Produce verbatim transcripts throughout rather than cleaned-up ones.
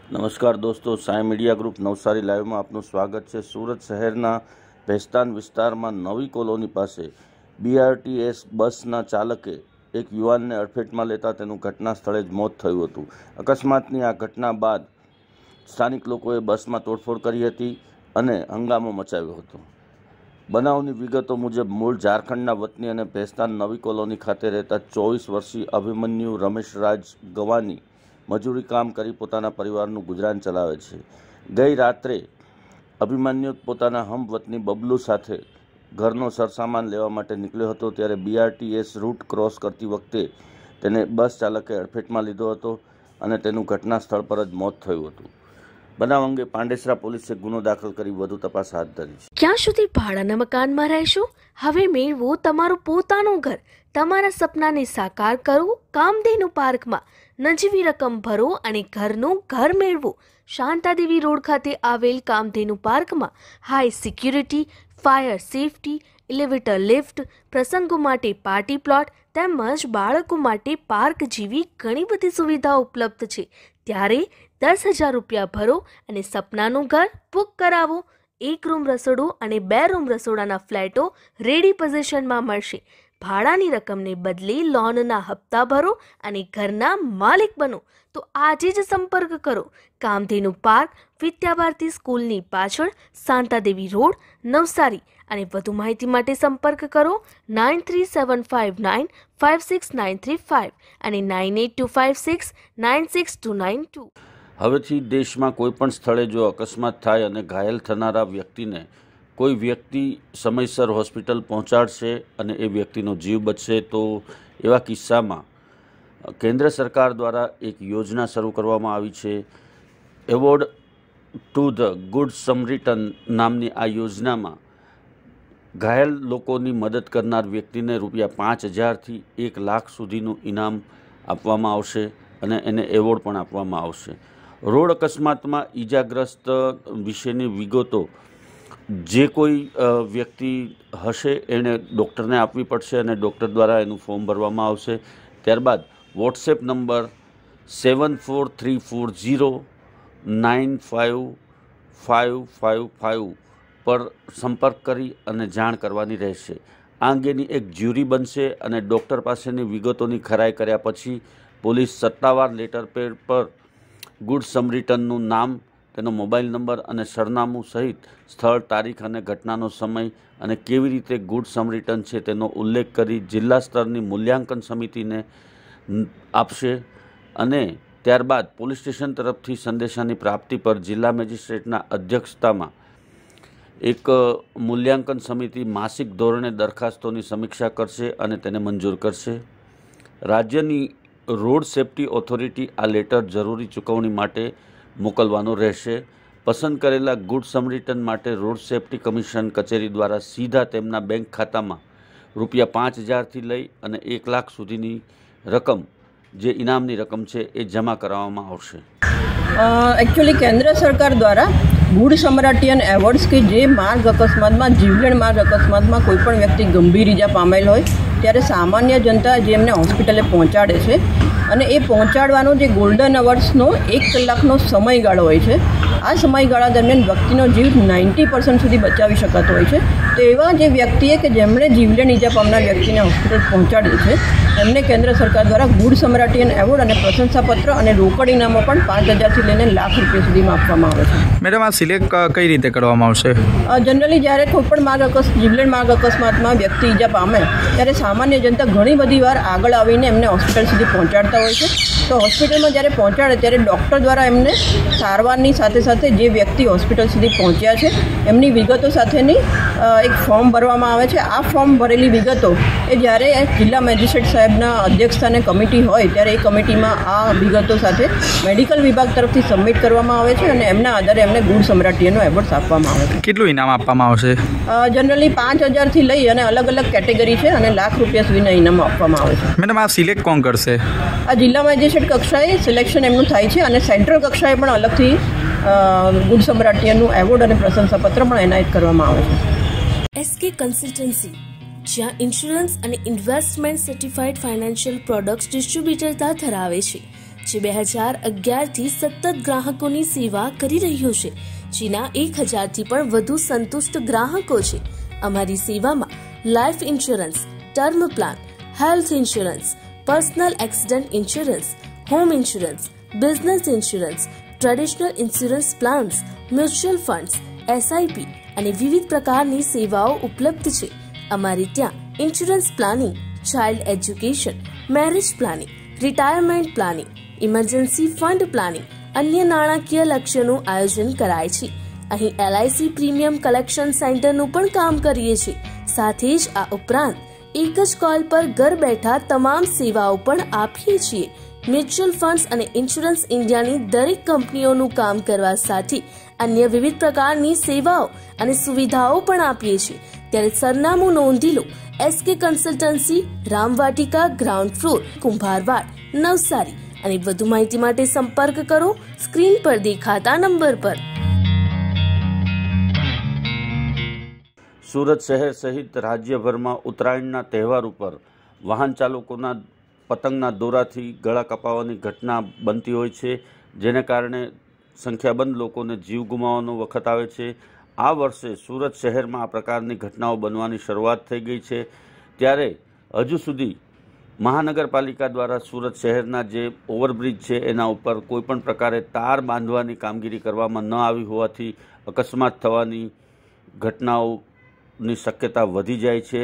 નમસ્કાર દોસ્તો, Sai media group Navsari લાઈવમાં આપનું સ્વાગત છે। સુરત શહેરના ભેસ્તાન વિસ્તારમાં નવી કોલોની પાસે બીઆરટીએસ બસના ચાલકે એક યુવાનને અડફેટમાં લેતા તેનું ઘટના સ્થળે જ મોત થયું હતું। અકસ્માતની આ ઘટના બાદ સ્થાનિક લોકોએ બસમાં તોડફોડ કરી હતી અને હંગામો મચાવ્યો હતો। બનાવની વિગતો મુજબ મૂળ ઝારખંડના વતની અને ભેસ્તાન નવી કોલોની ખાતે રહેતા ચોવીસ વર્ષીય અભિમન્યુ રમેશ રાજ ગવાની મજૂરી કામ કરી પોતાના પરિવારનું ગુજરાન ચલાવે છે। ગઈ રાત્રે અભિમન્યુ પોતાના હમવતની બબલુ સાથે ઘરનો સરસામાન લેવા માટે નીકળ્યો હતો, ત્યારે બીઆરટીએસ રૂટ ક્રોસ કરતી વખતે તેને બસ ચાલકે અડફેટમાં લીધો હતો અને તેનું ઘટના સ્થળ પર જ મોત થયું હતું। બનાવ અંગે પાંડેસરા પોલીસે ગુનો દાખલ કરી વધુ તપાસ હાથ ધરી છે। ક્યાં સુધી ભાડાના મકાનમાં રહેશો? હવે મેળવો તમારું પોતાનું ઘર। તમારા સપનાને સાકાર કરો કામધેનુ પાર્કમાં। નજીવી રકમ ભરો અને ઘરનું ઘર મેળવો। શાંતાદેવી રોડ ખાતે આવેલ કામધેનુ પાર્કમાં high security, fire safety, elevator lift, પ્રસંગો માટે પાર્ટી પ્લોટ તેમજ બાળકો માટે પાર્ક જેવી ઘણી બધી સુવિધાઓ ઉપલબ્ધ છે। ત્યારે દસ હજાર રૂપિયા ભરો અને સપનાનું ઘર બુક કરાવો। એક રૂમ રસોડું અને બે રૂમ રસોડાના ફ્લેટો રેડી પોઝિશનમાં મળશે। ભાડાની રકમને બદલે લોનના હપ્તા ભરો અને ઘરના માલિક બનો। તો આજે જ સંપર્ક કરો કામધેનુ પાર્ક, વિદ્યાભારતી સ્કૂલની પાછળ, શાંતાદેવી રોડ, નવસારી। અને વધુ માહિતી માટે સંપર્ક કરો nine three seven five nine five six nine three five અને nine eight two five six nine six two nine two. હવેથી દેશમાં કોઈપણ સ્થળે જો અકસ્માત થાય અને ઘાયલ થનારા વ્યક્તિને કોઈ વ્યક્તિ સમયસર હોસ્પિટલ પહોંચાડશે અને એ વ્યક્તિનો જીવ બચશે, તો એવા કિસ્સામાં કેન્દ્ર સરકાર દ્વારા એક યોજના શરૂ કરવામાં આવી છે। Award to the good Samaritan નામની આ યોજનામાં ઘાયલ લોકોની મદદ કરનાર વ્યક્તિને રૂપિયા પાંચ હજારથી એક લાખ સુધીનું ઇનામ આપવામાં આવશે અને એને એવોર્ડ પણ આપવામાં આવશે। રોડ અકસ્માતમાં ઈજાગ્રસ્ત વિશેની વિગતો જે કોઈ વ્યક્તિ હશે એણે ડૉક્ટરને આપવી પડશે અને ડૉક્ટર દ્વારા એનું ફોર્મ ભરવામાં આવશે। ત્યારબાદ WhatsApp number seven four three four zero nine five five five five પર સંપર્ક કરી અને જાણ કરવાની રહેશે। આ અંગેની એક જ્યુરી બનશે અને ડૉક્ટર પાસેની વિગતોની ખરાઈ કર્યા પછી પોલીસ સત્તાવાર લેટર પેડ પર ગુડ સમરિટનનું નામ, તેનો મોબાઈલ નંબર અને સરનામું સહિત સ્થળ, તારીખ અને ઘટનાનો સમય અને કેવી રીતે ગુડ સમરિટન છે તેનો ઉલ્લેખ કરી જિલ્લા સ્તરની મૂલ્યાંકન સમિતિને આપશે અને ત્યારબાદ પોલીસ સ્ટેશન તરફથી સંદેશાની પ્રાપ્તિ પર જિલ્લા મેજિસ્ટ્રેટના અધ્યક્ષતામાં એક મૂલ્યાંકન સમિતિ માસિક ધોરણે દરખાસ્તોની સમીક્ષા કરશે અને તેને મંજૂર કરશે। રાજ્યની રોડ સેફ્ટી ઓથોરિટી આ લેટર જરૂરી ચૂકવણી માટે મોકલવાનો રહેશે। પસંદ કરેલા ગુડ સમરિટન માટે રોડ સેફ્ટી કમિશન કચેરી દ્વારા સીધા તેમના બેંક ખાતામાં રૂપિયા પાંચ હજારથી લઈ અને એક લાખ સુધીની રકમ, જે ઇનામની રકમ છે, એ જમા કરાવવામાં આવશે। एक्चुअली केंद्र सरकार द्वारा गुड समराटियन एवॉर्ड्स के जे मार्ग अकस्मात में जीवलेण मार्ग अकस्मात में कोईपण व्यक्ति गंभीर ईजा पामेल होय त्यारे सामान्य जनता जेमने होस्पिटले पहोंचाड़े छे અને એ પહોંચાડવાનો જે ગોલ્ડન અવર્સનો એક કલાકનો સમયગાળો હોય છે, આ સમયગાળા દરમિયાન વ્યક્તિનો જીવ નાઇન્ટી પર્સન્ટ સુધી બચાવી શકાતો હોય છે। તો એવા જે વ્યક્તિએ કે જેમણે જીવલેણ ઈજા પામનાર વ્યક્તિને હોસ્પિટલ પહોંચાડેલ છે એમને કેન્દ્ર સરકાર દ્વારા ગુડ સમરાટિયન એવોર્ડ અને પ્રશંસાપત્ર અને રોકડ ઇનામો પણ પાંચ હજારથી લઈને લાખ રૂપિયા સુધીમાં આપવામાં આવે છે। મેડમ, આ સિલેક્ટ કઈ રીતે કરવામાં આવશે? જનરલી જ્યારે કોઈપણ માર્ગ અકસ્માત જીવલેણ માર્ગ અકસ્માતમાં વ્યક્તિ ઈજા પામે ત્યારે સામાન્ય જનતા ઘણી બધી વાર આગળ આવીને એમને હોસ્પિટલ સુધી પહોંચાડતા હોય છે। તો હોસ્પિટલમાં જ્યારે પહોંચાડે ત્યારે ડૉક્ટર દ્વારા એમને સારવારની સાથે સાથે જે વ્યક્તિ હોસ્પિટલ સુધી પહોંચ્યા છે એમની વિગતો સાથેની એક ફોર્મ ભરવામાં આવે છે। આ ફોર્મ ભરેલી વિગતો એ જ્યારે જિલ્લા મેજિસ્ટ્રેટ સાહેબના અધ્યક્ષસ્થાને કમિટી હોય ત્યારે એ કમિટીમાં આ વિગતો સાથે મેડિકલ વિભાગ તરફથી સબમિટ કરવામાં આવે છે અને એમના આધારે એમને ગુડ સમરાટિયનનો એવોર્ડ આપવામાં આવે છે। કેટલું ઇનામ આપવામાં આવશે? જનરલી પાંચ હજારથી લઈ અને અલગ અલગ કેટેગરી છે અને લાખ રૂપિયા સુધીના ઇનામો આપવામાં આવે છે। મેડમ, આ સિલેક્ટ કોણ કરશે? આ જિલ્લા મેજિસ્ટ્રેટ કક્ષાએ સિલેક્શન એમનું થાય છે અને સેન્ટ્રલ કક્ષાએ પણ અલગથી ગુડ સમરાટિયનનું એવોર્ડ અને પ્રશંસાપત્ર પણ એનાયત કરવામાં આવે છે। એસકે કન્સલ્ટન્સી, જ્યાં ઇન્સ્યોરન્સ અને investment certified financial products distributor ધરાવે છે, જે બે હજાર અગિયારથી સતત ગ્રાહકોની સેવા કરી રહ્યો છે, જેના એક હજારથી પણ વધુ સંતુષ્ટ ગ્રાહકો છે. અમારી સેવામાં life insurance, term plan, health insurance, personal accident insurance, home insurance, business insurance, traditional insurance plans, mutual funds, SIP અને વિવિધ પ્રકારની સેવાઓ ઉપલબ્ધ છે. અમારે ત્યાં insurance planning, child education, marriage planning, retirement planning, emergency fund planning, અન્ય નાણાકીય લક્ષ્યનું આયોજન કરાય છે. અહીં એલઆઈસી પ્રીમિયમ કલેક્શન સેન્ટરનું પણ કામ કરીએ છીએ. સાથે જ આ ઉપરાંત એક જ કોલ પર ઘર બેઠા તમામ સેવાઓ પણ આપીએ છીએ. મ્યુચ્યુઅલ ફંડ્સ અને ઇન્સ્યોરન્સ ઇન્ડિયાની દરેક કંપનીઓનું કામ કરવા સાથે અન્ય વિવિધ પ્રકારની સેવાઓ અને સુવિધાઓ પણ આપીએ છીએ. ત્યારે સરનામું નોંધી લો. SK consultancy, Ramvatika, ground floor, Kumbharvad, Navsari. અને વધુ માહિતી માટે સંપર્ક કરો સ્ક્રીન પર દેખાતા નંબર પર. સુરત શહેર સહિત રાજ્યભરમાં ઉત્તરાયણના તહેવાર ઉપર વાહન ચાલકોના પતંગના દોરાથી ગળા કપાવવાની ઘટના બનતી હોય છે, જેને કારણે સંખ્યાબંધ લોકોને જીવ ગુમાવવાનો વખત આવે છે. આ વર્ષે સુરત શહેરમાં આ પ્રકારની ઘટનાઓ બનવાની શરૂઆત થઈ ગઈ છે. ત્યારે હજુ સુધી મહાનગરપાલિકા દ્વારા સુરત શહેરના જે ઓવરબ્રિજ છે એના ઉપર કોઈપણ પ્રકારે તાર બાંધવાની કામગીરી કરવામાં ન આવી હોવાથી અકસ્માત થવાની ઘટનાઓની શક્યતા વધી જાય છે.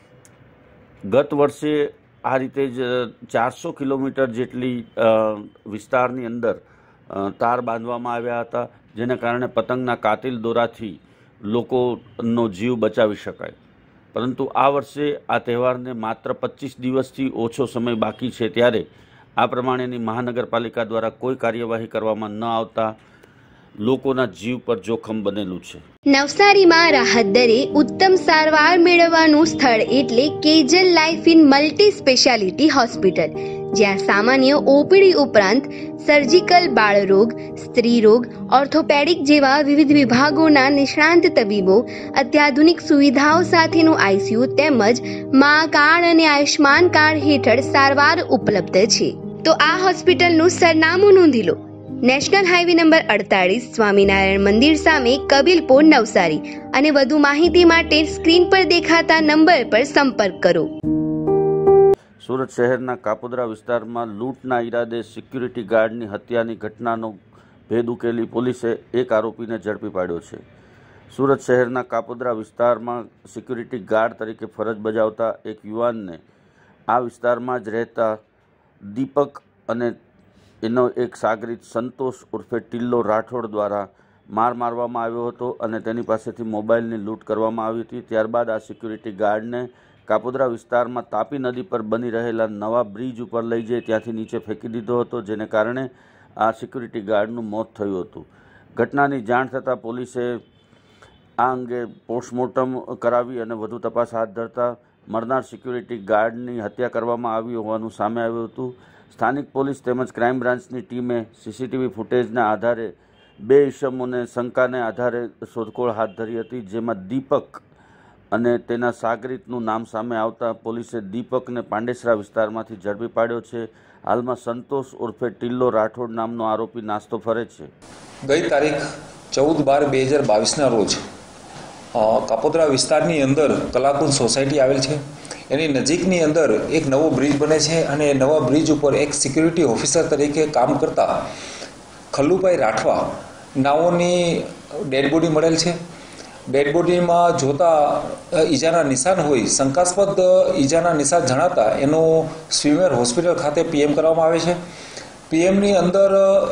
ગત વર્ષે આ રીતે જ ચારસો કિલોમીટર જેટલી વિસ્તારની અંદર તાર બાંધવામાં આવ્યા હતા, જેને કારણે પતંગના કાતિલ દોરાથી લોકોનો જીવ બચાવી શકાય. પરંતુ આ વર્ષે આ તહેવારને માત્ર પચીસ દિવસથી ઓછો સમય બાકી છે, ત્યારે આ પ્રમાણેની મહાનગરપાલિકા દ્વારા કોઈ કાર્યવાહી કરવામાં ન આવતા લોકોના જીવ પર જોખમ બનેલું છે. નવસારીમાં રાહત દરે ઉત્તમ સારવાર મેળવવાનું સ્થળ એટલે Kejal life in multi speciality hospital, જ્યાં સામાન્ય ઓપીડી ઉપરાંત સર્જિકલ, બાળરોગ, સ્ત્રી રોગ, ઓર્થોપેડિક જેવા વિવિધ વિભાગોના નિષ્ણાંત તબીબો, અત્યાધુનિક સુવિધાઓ સાથેનું આઈસીયુ તેમજ મા કાર્ડ અને આયુષ્માન કાર્ડ હેઠળ સારવાર ઉપલબ્ધ છે. તો આ હોસ્પિટલનું સરનામું નોંધી લો. નેશનલ હાઈવે નંબર અડતાલીસ, સ્વામિનારાયણ મંદિર સામે, કબીલપુર, નવસારી. અને વધુ માહિતી માટે સ્ક્રીન પર દેખાતા નંબર પર સંપર્ક કરો. સુરત શહેરના કાપોદ્રા વિસ્તારમાં લૂંટના ઈરાદે સિક્યુરિટી ગાર્ડની હત્યાની ઘટનાનો ભેદ ઉકેલી પોલીસે એક આરોપીને ઝડપી પાડ્યો છે. સુરત શહેરના કાપોદ્રા વિસ્તારમાં સિક્યુરિટી ગાર્ડ તરીકે ફરજ બજાવતા એક યુવાનને આ વિસ્તારમાં જ રહેતા દીપક અને એનો એક સાગરીત સંતોષ ઉર્ફે ટિલ્લો રાઠોડ દ્વારા માર મારવામાં આવ્યો હતો અને તેની પાસેથી મોબાઈલની લૂંટ કરવામાં આવી હતી. ત્યારબાદ આ સિક્યુરિટી ગાર્ડને કાપોદ્રા વિસ્તારમાં તાપી નદી પર બની રહેલા નવા બ્રિજ ઉપર લઈ જઈ ત્યાંથી નીચે ફેંકી દીધો હતો, જેને કારણે આ સિક્યુરિટી ગાર્ડનું મોત થયું હતું. ઘટનાની જાણ થતાં પોલીસે આ અંગે પોસ્ટમોર્ટમ કરાવી અને વધુ તપાસ હાથ ધરતા મરનાર સિક્યુરિટી ગાર્ડની હત્યા કરવામાં આવી હોવાનું સામે આવ્યું હતું. સ્થાનિક પોલીસ તેમજ ક્રાઇમ બ્રાન્ચની ટીમે સીસીટીવી ફૂટેજના આધારે બે ઇસમોને શંકાને આધારે શોધખોળ હાથ ધરી હતી, જેમાં દીપક અને તેના સાગરીતનું નામ સામે આવતા પોલીસે દીપકને પાંડેસરા વિસ્તારમાંથી ઝડપી પાડ્યો છે. હાલમાં સંતોષ ઉર્ફે ટિલ્લો રાઠોડ નામનો આરોપી નાસ્તો ફરે છે. ગઈ તારીખ ચૌદ બાર બે હજાર બાવીસના રોજ કાપોદ્રા વિસ્તારની અંદર કલાકુંજ સોસાયટી આવેલ છે, એની નજીકની અંદર એક નવો બ્રિજ બને છે અને એ નવા બ્રિજ ઉપર એક સિક્યુરિટી ઓફિસર તરીકે કામ કરતા ખલ્લુભાઈ રાઠવા નાઓની ડેડ બોડી મળેલ છે. ડેડ બોડીમાં જોતા ઈજાના નિશાન હોય, શંકાસ્પદ ઈજાના નિશાન જણાતા એનું સ્વીમેર હોસ્પિટલ ખાતે પીએમ કરવામાં આવે છે. પીએમની અંદર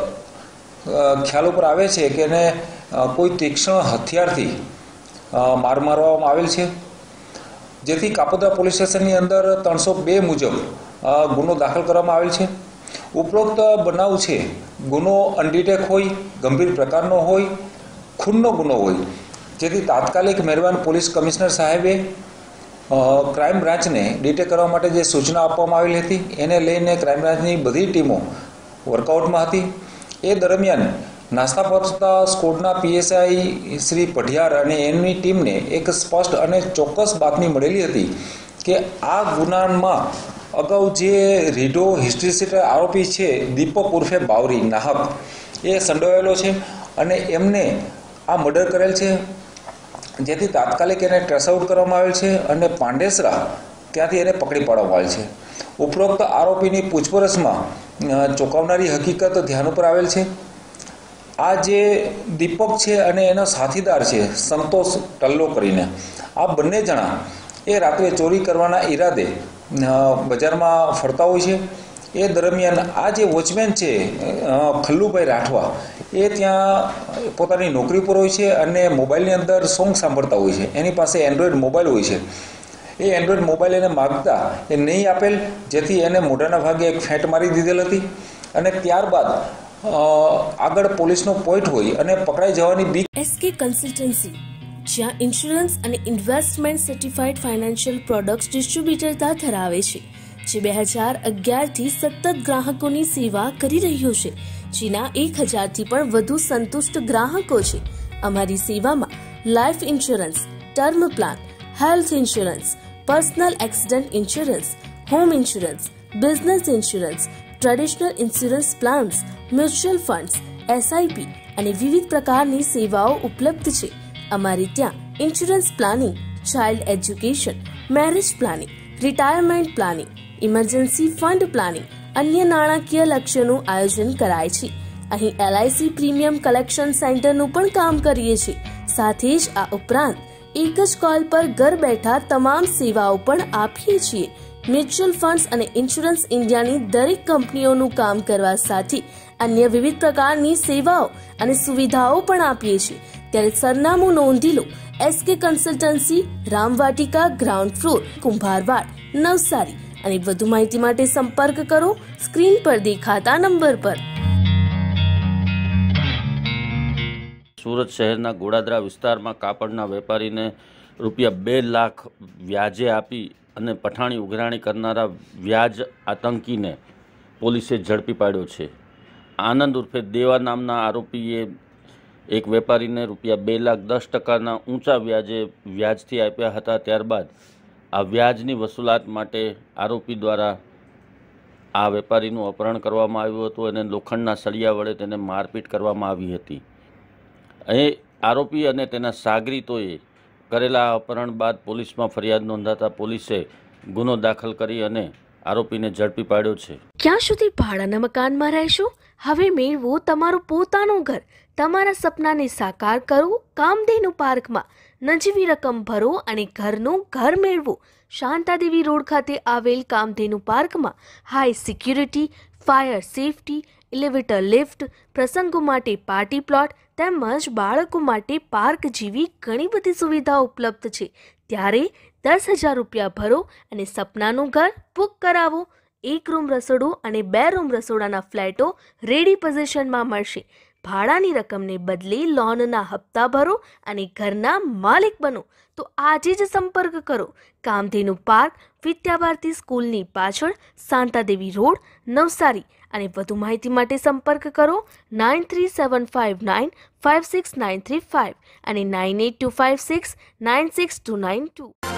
ખ્યાલ ઉપર આવે છે કે એને કોઈ તીક્ષ્ણ હથિયારથી માર મારવામાં આવેલ છે, જેથી કાપોદ્રા પોલીસ સ્ટેશનની અંદર ત્રણસો બે મુજબ ગુનો દાખલ કરવામાં આવેલ છે. ઉપરોક્ત બનાવ છે ગુનો અનડિટેક હોય, ગંભીર પ્રકારનો હોય, ખૂનનો ગુનો હોય, જેથી તાત્કાલિક મહેરબાન પોલીસ કમિશનર સાહેબે ક્રાઇમ બ્રાન્ચને ડિટેક્ટ કરવા માટે જે સૂચના આપવામાં આવેલી હતી એને લઈને ક્રાઇમ બ્રાન્ચની બધી ટીમો વર્કઆઉટમાં હતી. એ દરમિયાન નાસ્તા પહોંચતા સ્કોડના પીએસઆઈ શ્રી પઢિયાર અને એમની ટીમને એક સ્પષ્ટ અને ચોક્કસ બાતમી મળેલી હતી કે આ ગુનામાં અગાઉ જે રીઢો હિસ્ટ્રી સીટર આરોપી છે દીપક ઉર્ફે બાવરી નાહક એ સંડોવાયેલો છે અને એમને આ મર્ડર કરેલ છે, જેથી તાત્કાલિક એને ટ્રેસ આઉટ કરવામાં આવેલ છે અને પાંડેસરા ત્યાંથી એને પકડી પાડવામાં આવેલ છે. ઉપરોક્ત આરોપીની પૂછપરછમાં ચોંકાવનારી હકીકત ધ્યાન ઉપર આવેલ છે. આ જે દીપક છે અને એનો સાથીદાર છે સંતોષ ટલ્લો કરીને, આ બંને જણા એ રાત્રે ચોરી કરવાના ઈરાદે બજારમાં ફરતા હોય છે. એ દરમિયાન આ જે વોચમેન છે ખલ્લુભાઈ રાઠવા એ ત્યાં પોતાની નોકરી પર હોય છે અને મોબાઈલની અંદર સોંગ સાંભળતા હોય છે. એની પાસે એન્ડ્રોઈડ મોબાઈલ હોય છે. એ એન્ડ્રોઈડ મોબાઈલ એને માગતા એ નહીં આપેલ, જેથી એને મોઢાના ભાગે એક ફેંટ મારી દીધેલ હતી અને ત્યારબાદ આગળ પોલીસનો પોઈન્ટ હોય અને પકડાઈ જવાની બીક. એસકે કન્સલ્ટન્સી, જ્યાં ઇન્સ્યોરન્સ અને ઇન્વેસ્ટમેન્ટ સર્ટિફાઈડ ફાઇનાન્શિયલ પ્રોડક્ટ્સ ડિસ્ટ્રીબ્યુટરતા ધરાવે છે, જે બે હજાર અગિયારથી સતત ગ્રાહકોની સેવા કરી રહ્યો છે, જેના એક હજારથી પણ વધુ સંતુષ્ટ ગ્રાહકો છે. અમારી સેવામાં life insurance, term plan, health insurance, personal accident insurance, home insurance, business insurance, traditional insurance plans, mutual funds, SIP અને વિવિધ પ્રકારની સેવાઓ ઉપલબ્ધ છે. અમારે ત્યાં insurance planning, child education, marriage planning, retirement planning, emergency fund planning, અન્ય નાણાકીય લક્ષ્યનું આયોજન કરાય છે. અહીં એલઆઈસી પ્રીમિયમ કલેક્શન સેન્ટરનું પણ કામ કરીએ છીએ. સાથે જ આ ઉપરાંત એક જ કોલ પર ઘર બેઠા તમામ સેવાઓ પણ આપીએ છીએ. મ્યુચ્યુઅલ ફંડ્સ અને ઇન્સ્યોરન્સ ઇન્ડિયાની દરેક કંપનીઓનું કામ કરવા સાથે અન્ય વિવિધ પ્રકારની સેવાઓ અને સુવિધાઓ પણ આપીએ છીએ. ત્યારે સરનામું નોંધી લો. SK consultancy, Ramvatika, ground floor, Kumbharvad, Navsari. અને વધુ માહિતી માટે સંપર્ક કરો સ્ક્રીન પર દેખાતા નંબર પર. સુરત શહેરના ગોડાદરા વિસ્તારમાં કાપડના વેપારીને રૂપિયા બે લાખ વ્યાજે આપી અને પઠાણી ઉઘરાણી કરનારા વ્યાજ આતંકીને પોલીસે ઝડપી પાડ્યો છે. આનંદ ઉર્ફે દેવા નામના આરોપીએ એક વેપારીને રૂપિયા બે લાખ દસ ટકાના ઊંચા વ્યાજે વ્યાજથી આપ્યા હતા. ત્યારબાદ આ વ્યાજની વસૂલાત માટે આરોપી દ્વારા આ વેપારીનું અપહરણ કરવામાં આવ્યું હતું અને લોખંડના સળિયા વડે તેને મારપીટ કરવામાં આવી હતી. એ આરોપી અને તેના સાગરીતોએ કરેલા અપહરણ બાદ પોલીસમાં ફરિયાદ નોંધાતા પોલીસે ગુનો દાખલ કરી અને આરોપીને ઝડપી પાડ્યો છે. ક્યાં સુધી ભાડાના મકાનમાં રહેશો? હવે મેળવો તમારું પોતાનું ઘર. તમારા સપનાને સાકાર કરો કામધેનુ પાર્કમાં. નજીવી રકમ ભરો અને ઘરનું ઘર મેળવો. શાંતાદેવી રોડ ખાતે આવેલ કામધેનુ પાર્કમાં high security, fire safety, elevator lift, પ્રસંગો માટે પાર્ટી પ્લોટ તેમજ બાળકો માટે પાર્ક જેવી ઘણી બધી સુવિધાઓ ઉપલબ્ધ છે. ત્યારે દસ હજાર રૂપિયા ભરો અને સપનાનું ઘર બુક કરાવો. એક રૂમ રસોડું અને બે રૂમ રસોડાના ફ્લેટો રેડી પોઝિશનમાં મળશે. ભાડાની રકમને બદલે લોનના હપ્તા ભરો અને ઘરના માલિક બનો. તો આજે જ સંપર્ક કરો. કામધેનુ પાર્ક, વિદ્યાભારતી સ્કૂલની પાછળ, શાંતાદેવી રોડ, નવસારી. અને વધુ માહિતી માટે સંપર્ક કરો nine three seven five nine five six nine three five અને nine eight two five six nine six two nine two.